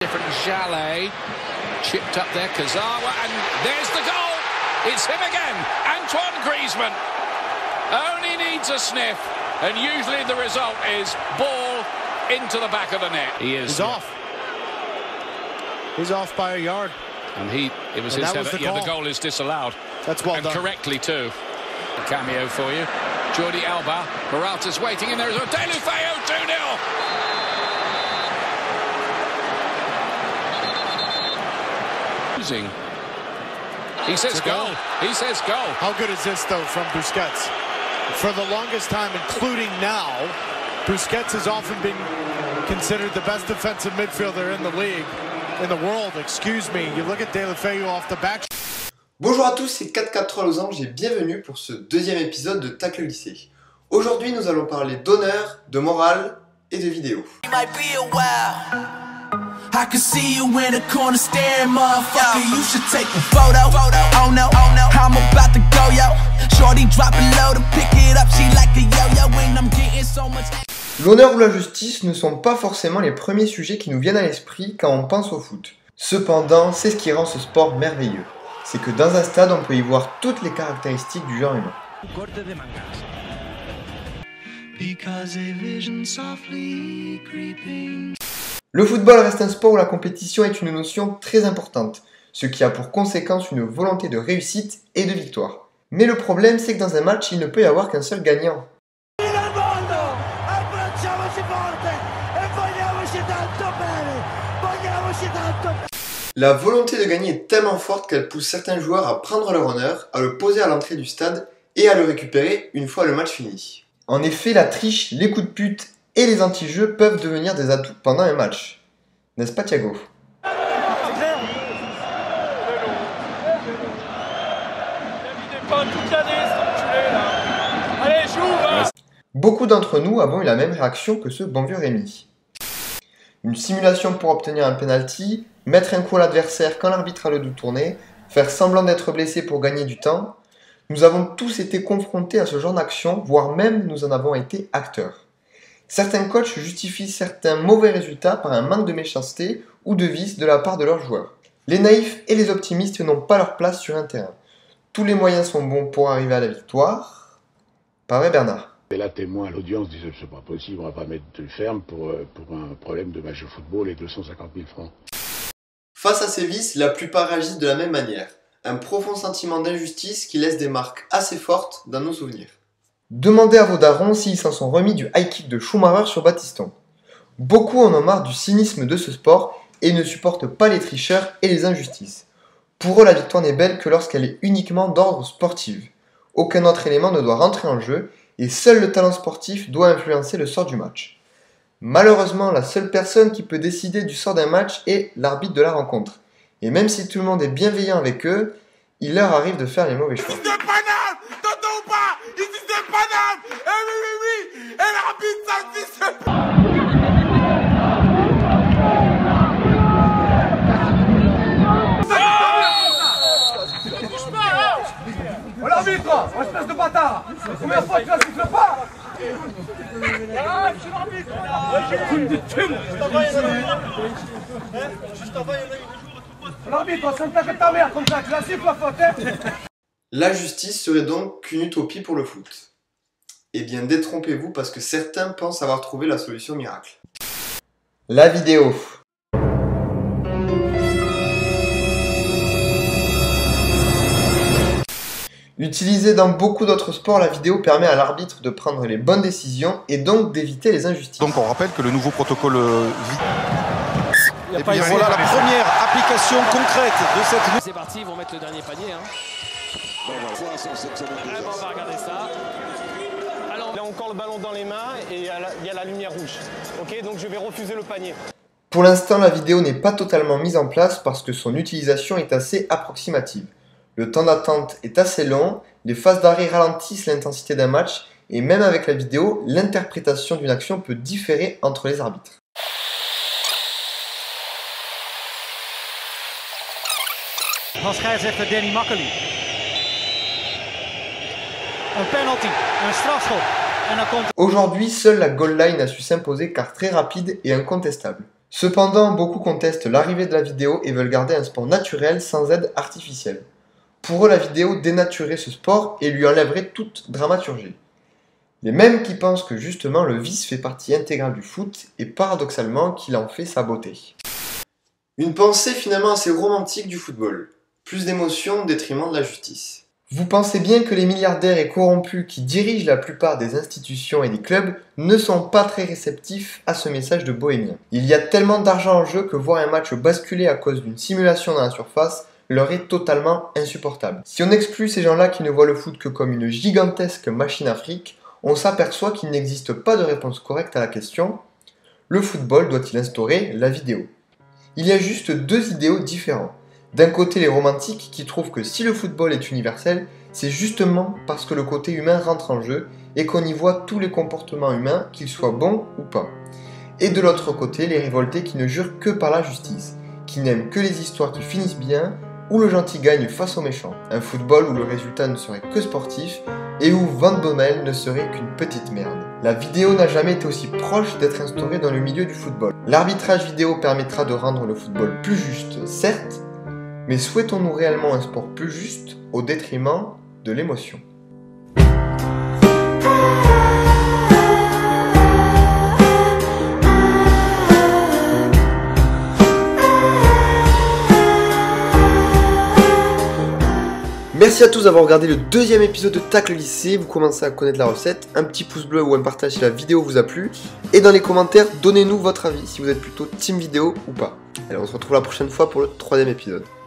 Different Jallet, chipped up there, Kazawa, and there's the goal! It's him again, Antoine Griezmann. Only needs a sniff, and usually the result is ball into the back of the net. He's off. He's off by a yard. And it was his header. The goal is disallowed. That's well done. Correctly too. A cameo for you. Jordi Alba, Morata's waiting, and there's a Deulofeu 2-0. He says goal. He says goal. How good is this though from Busquets? For the longest time, including now, Busquets has often been considered the best defensive midfielder in the league, in the world, excuse me. You look at Deulofeu off the back. Bonjour à tous, c'est 443 Losange et bienvenue pour ce deuxième épisode de Tacle Lycée. Aujourd'hui, nous allons parler d'honneur, de morale et de vidéo. I can see you in the corner staring, motherfucker. You should take a photo. Oh no, I'm about to go, yo. Shorty drop it low to pick it up. She like a yo-yo when I'm getting so much. L'honneur ou la justice ne sont pas forcément les premiers sujets qui nous viennent à l'esprit quand on pense au foot. Cependant, c'est ce qui rend ce sport merveilleux. C'est que dans un stade, on peut y voir toutes les caractéristiques du genre humain. Le football reste un sport où la compétition est une notion très importante, ce qui a pour conséquence une volonté de réussite et de victoire. Mais le problème, c'est que dans un match, il ne peut y avoir qu'un seul gagnant. La volonté de gagner est tellement forte qu'elle pousse certains joueurs à prendre leur honneur, à le poser à l'entrée du stade et à le récupérer une fois le match fini. En effet, la triche, les coups de pute et les anti-jeux peuvent devenir des atouts pendant un match. N'est-ce pas Thiago? Beaucoup d'entre nous avons eu la même réaction que ce bon vieux Rémi. Une simulation pour obtenir un penalty, mettre un coup à l'adversaire quand l'arbitre a le dos tourné, faire semblant d'être blessé pour gagner du temps. Nous avons tous été confrontés à ce genre d'action, voire même nous en avons été acteurs. Certains coachs justifient certains mauvais résultats par un manque de méchanceté ou de vice de la part de leurs joueurs. Les naïfs et les optimistes n'ont pas leur place sur un terrain. Tous les moyens sont bons pour arriver à la victoire. Pas vrai Bernard? Et là, témoin à l'audience disait c'est pas possible, on va pas mettre de ferme pour un problème de match de football et 250 000 francs. Face à ces vices, la plupart agissent de la même manière. Un profond sentiment d'injustice qui laisse des marques assez fortes dans nos souvenirs. Demandez à vos darons s'ils s'en sont remis du high kick de Schumacher sur Battiston. Beaucoup en ont marre du cynisme de ce sport et ne supportent pas les tricheurs et les injustices. Pour eux, la victoire n'est belle que lorsqu'elle est uniquement d'ordre sportif. Aucun autre élément ne doit rentrer en jeu et seul le talent sportif doit influencer le sort du match. Malheureusement, la seule personne qui peut décider du sort d'un match est l'arbitre de la rencontre. Et même si tout le monde est bienveillant avec eux, il leur arrive de faire les mauvais choix. Oh l'arbitre, espèce de bâtard! Combien de fois tu la siffles pas? Ah, monsieur l'arbitre! L'arbitre, c'est une tape de ta mère comme ça, tu la siffles la faute, hein? La justice serait donc qu'une utopie pour le foot. Eh bien, détrompez-vous parce que certains pensent avoir trouvé la solution miracle. La vidéo. Utilisée dans beaucoup d'autres sports, la vidéo permet à l'arbitre de prendre les bonnes décisions et donc d'éviter les injustices. Donc on rappelle que le nouveau protocole et puis voilà la première application concrète de cette... C'est parti, ils vont mettre le dernier panier. Bon, voilà. On va regarder ça. Alors, il a encore le ballon dans les mains et il y a la lumière rouge. Ok, donc je vais refuser le panier. Pour l'instant, la vidéo n'est pas totalement mise en place parce que son utilisation est assez approximative. Le temps d'attente est assez long, les phases d'arrêt ralentissent l'intensité d'un match et même avec la vidéo, l'interprétation d'une action peut différer entre les arbitres. Van scheidsrechter Danny Makkely. Een penalty, een strafschop. En dan komt... Aujourd'hui, seule la goal line a su s'imposer car très rapide et incontestable. Cependant, beaucoup contestent l'arrivée de la vidéo et veulent garder un sport naturel sans aide artificielle. Pour eux, la vidéo dénaturerait ce sport et lui enlèverait toute dramaturgie. Les mêmes qui pensent que justement le vice fait partie intégrale du foot et paradoxalement qu'il en fait sa beauté. Une pensée finalement assez romantique du football. Plus d'émotion au détriment de la justice. Vous pensez bien que les milliardaires et corrompus qui dirigent la plupart des institutions et des clubs ne sont pas très réceptifs à ce message de bohémien. Il y a tellement d'argent en jeu que voir un match basculer à cause d'une simulation dans la surface leur est totalement insupportable. Si on exclut ces gens-là qui ne voient le foot que comme une gigantesque machine à fric, on s'aperçoit qu'il n'existe pas de réponse correcte à la question « Le football doit-il instaurer la vidéo ?» Il y a juste deux idéaux différents. D'un côté, les romantiques qui trouvent que si le football est universel, c'est justement parce que le côté humain rentre en jeu et qu'on y voit tous les comportements humains, qu'ils soient bons ou pas. Et de l'autre côté, les révoltés qui ne jurent que par la justice, qui n'aiment que les histoires qui finissent bien, où le gentil gagne face au méchant. Un football où le résultat ne serait que sportif et où Van Bommel ne serait qu'une petite merde. La vidéo n'a jamais été aussi proche d'être instaurée dans le milieu du football. L'arbitrage vidéo permettra de rendre le football plus juste, certes, mais souhaitons-nous réellement un sport plus juste au détriment de l'émotion ? Merci à tous d'avoir regardé le deuxième épisode de Tacle Lycée. Vous commencez à connaître la recette. Un petit pouce bleu ou un partage si la vidéo vous a plu. Et dans les commentaires, donnez-nous votre avis si vous êtes plutôt team vidéo ou pas. Allez, on se retrouve la prochaine fois pour le troisième épisode.